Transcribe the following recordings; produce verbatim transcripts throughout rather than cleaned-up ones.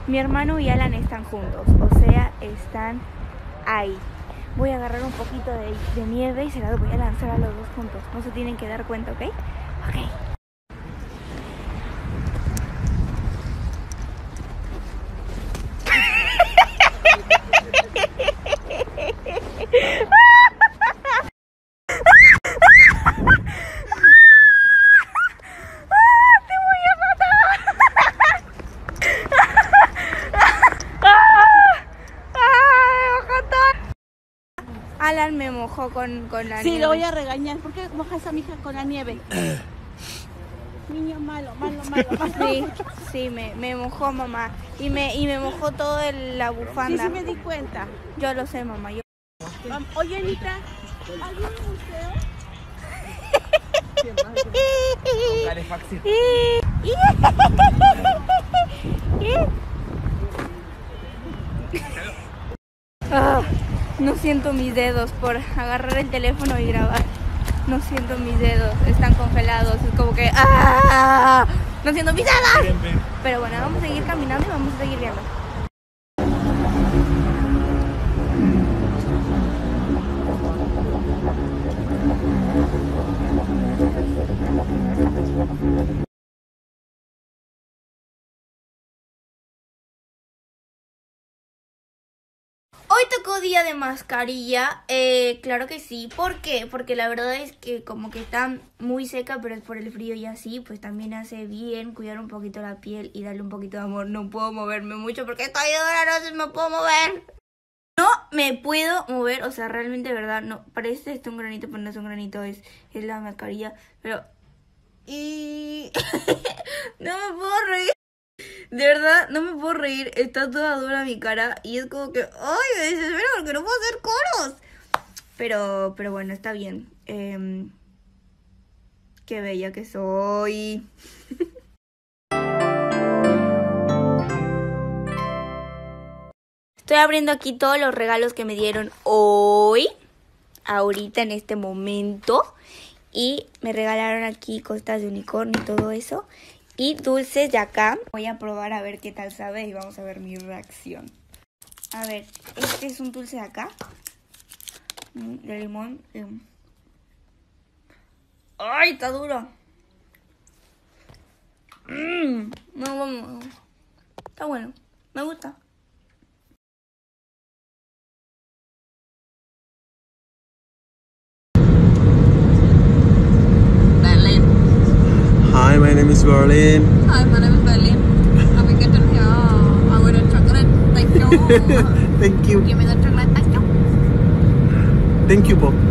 Mi hermano y Alan están juntos, o sea, están ahí. Voy a agarrar un poquito de, de nieve y se la voy a lanzar a los dos juntos. No se tienen que dar cuenta, ¿ok? Ok. Alan me mojó con, con la sí, nieve. Sí, lo voy a regañar. ¿Por qué mojas a mi hija con la nieve? Niño malo, malo, malo, malo. Sí, sí, me, me mojó mamá. Y me, y me mojó todo el, la bufanda. Sí, sí me di cuenta. Yo lo sé, mamá. Yo... Oye, Anita, ¿hay un museo? Calefacción. Ah, no siento mis dedos por agarrar el teléfono y grabar. No siento mis dedos, están congelados. Es como que ¡ah! No siento mis dedos. Pero bueno, vamos a seguir caminando y vamos a seguir viendo. Hoy tocó día de mascarilla, eh, claro que sí. ¿Por qué? Porque la verdad es que como que está muy seca, pero es por el frío y así, pues también hace bien cuidar un poquito la piel y darle un poquito de amor. No puedo moverme mucho porque estoy ahora, no se me puedo mover. No me puedo mover, o sea, realmente de verdad, no, parece esto un granito, pero no es un granito, es, es la mascarilla, pero... Y... no me puedo reír. De verdad, no me puedo reír. Está toda dura mi cara. Y es como que, ay, me desespero porque no puedo hacer coros. Pero, pero bueno, está bien. eh, Qué bella que soy. Estoy abriendo aquí todos los regalos que me dieron hoy. Ahorita, en este momento. Y me regalaron aquí costas de unicornio y todo eso. Y dulces de acá. Voy a probar a ver qué tal sabe y vamos a ver mi reacción. A ver, este es un dulce de acá. De limón. ¡Ay, está duro! Mmm, no, vamos. Está bueno, me gusta. Hi, my name is Berlin. Hi, my name is Berlin. Have we gotten here? I want a chocolate. Thank you. Thank you. Give me the chocolate. Thank you. Thank you, Bob.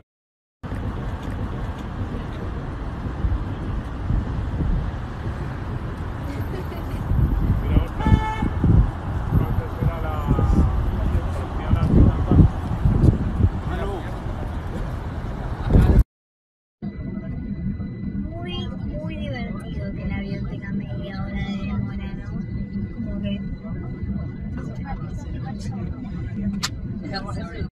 Como que...